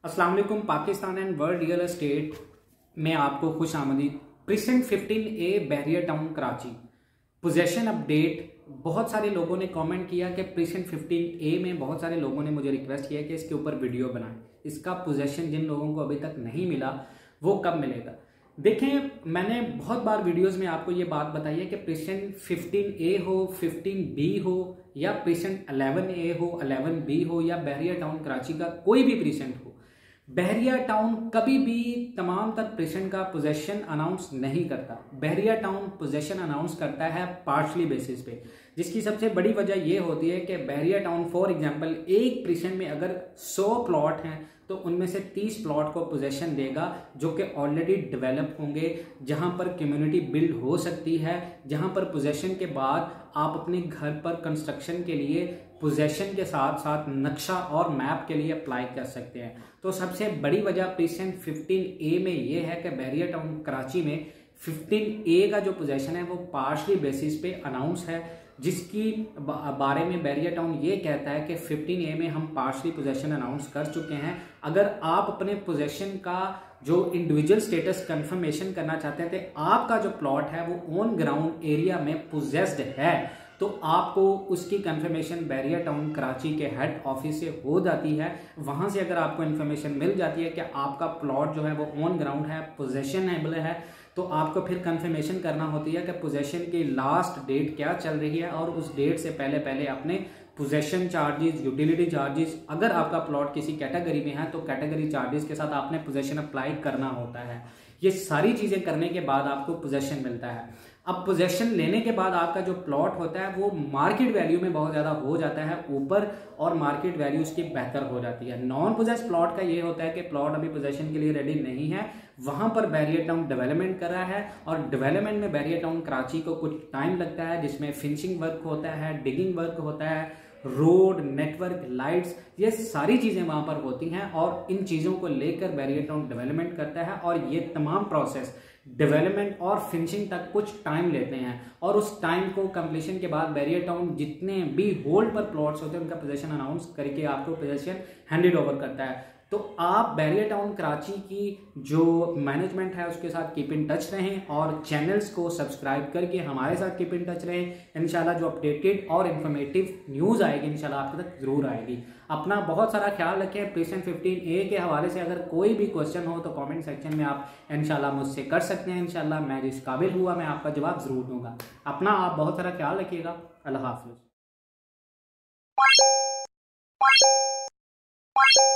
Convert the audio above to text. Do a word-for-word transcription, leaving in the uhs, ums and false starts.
अस्सलाम वालेकुम। Pakistan and world real estate में आपको खुश आमदीद। Precinct fifteen A Bahria town Karachi possession update. बहुत सारे लोगों ने कमेंट किया कि प्रीसेंट फिफ्टीन ए में बहुत सारे लोगों ने मुझे रिक्वेस्ट किया कि इसके ऊपर वीडियो बनाएं। इसका पोजेशन जिन लोगों को अभी तक नहीं मिला वो कब मिलेगा। देखें, मैंने बहुत बार वीडियोस में आपको ये बात बताई है कि प्रीसेंट फिफ्टीन ए हो, फिफ्टीन बी हो या प्रीसेंट इलेवन ए हो, इलेवन बी हो या बैरियर टाउन कराची का कोई भी प्रीसेंट हो, बहरिया टाउन कभी भी तमाम तर प्रीसेंट का पोजेशन अनाउंस नहीं करता। बहरिया टाउन पोजेशन अनाउंस करता है पार्शली बेसिस पे, जिसकी सबसे बड़ी वजह यह होती है कि बहरिया टाउन फॉर एग्जांपल एक प्रीसेंट में अगर सौ प्लॉट हैं तो उनमें से तीस प्लॉट को पोजेशन देगा जो कि ऑलरेडी डेवलप होंगे, जहां पर कम्युनिटी बिल्ड हो सकती है, जहां पर पोजेशन के बाद आप अपने घर पर कंस्ट्रक्शन के लिए पोजेशन के साथ साथ नक्शा और मैप के लिए अप्लाई कर सकते हैं। तो सबसे बड़ी वजह प्रीसेंट फिफ्टीन ए में ये है कि बैरियर टाउन कराची में फिफ्टीन ए का जो पोजेशन है वो पार्शली बेसिस पे अनाउंस है, जिसकी बारे में बैरियर टाउन ये कहता है कि फिफ्टीन ए में हम पार्शली पोजेशन अनाउंस कर चुके हैं। अगर आप अपने पोजेशन का जो इंडिविजुअल स्टेटस कंफर्मेशन करना चाहते हैं तो आपका जो प्लॉट है वो ऑन ग्राउंड एरिया में पोजेस्ड है तो आपको उसकी कंफर्मेशन बैरियर टाउन कराची के हेड ऑफिस से हो जाती है। वहां से अगर आपको इन्फॉर्मेशन मिल जाती है कि आपका प्लॉट जो है वो ऑन ग्राउंड है, पोजेशनेबल है, तो आपको फिर कंफर्मेशन करना होती है कि पोजेशन की लास्ट डेट क्या चल रही है और उस डेट से पहले पहले अपने पोजेशन चार्जेस, यूटिलिटी चार्जेस, अगर आपका प्लॉट किसी कैटेगरी में है तो कैटेगरी चार्जेस के साथ आपने पोजेशन अप्लाई करना होता है। ये सारी चीजें करने के बाद आपको पोजेशन मिलता है। अब पोजेशन लेने के बाद आपका जो प्लॉट होता है वो मार्केट वैल्यू में बहुत ज्यादा हो जाता है ऊपर और मार्केट वैल्यू उसकी बेहतर हो जाती है। नॉन पोजेस प्लॉट का ये होता है कि प्लॉट अभी पोजेशन के लिए रेडी नहीं है, वहां पर बैरियर टाउन डेवलपमेंट कर रहा है और डेवलपमेंट में बैरियर टाउन कराची को कुछ टाइम लगता है, जिसमें फिनिशिंग वर्क होता है, डिगिंग वर्क होता है, रोड, नेटवर्क, लाइट्स, ये सारी चीजें वहां पर होती हैं और इन चीजों को लेकर बैरियर टाउन डेवलपमेंट करता है और ये तमाम प्रोसेस डेवलपमेंट और फिनिशिंग तक कुछ टाइम लेते हैं और उस टाइम को कंप्लीशन के बाद बैरियर टाउन जितने भी होल्ड पर प्लॉट्स होते हैं उनका पोजीशन अनाउंस करके आपको पोजीशन हैंडेड ओवर करता है। तो आप बैरियर टाउन कराची की जो मैनेजमेंट है उसके साथ कीप इन टच रहें और चैनल्स को सब्सक्राइब करके हमारे साथ कीप इन टच रहें। इंशाल्लाह जो अपडेटेड और इन्फॉर्मेटिव न्यूज़ आएगी इंशाल्लाह आपके तक जरूर आएगी। अपना बहुत सारा ख्याल रखें। प्रीसेंट फिफ्टीन ए के हवाले से अगर कोई भी क्वेश्चन हो तो कमेंट सेक्शन में आप इंशाल्लाह मुझसे कर सकते हैं। इंशाल्लाह मैं जिस काबिल हुआ मैं आपका जवाब जरूर दूंगा। अपना आप बहुत सारा ख्याल रखिएगा। अल्लाह हाफिज़।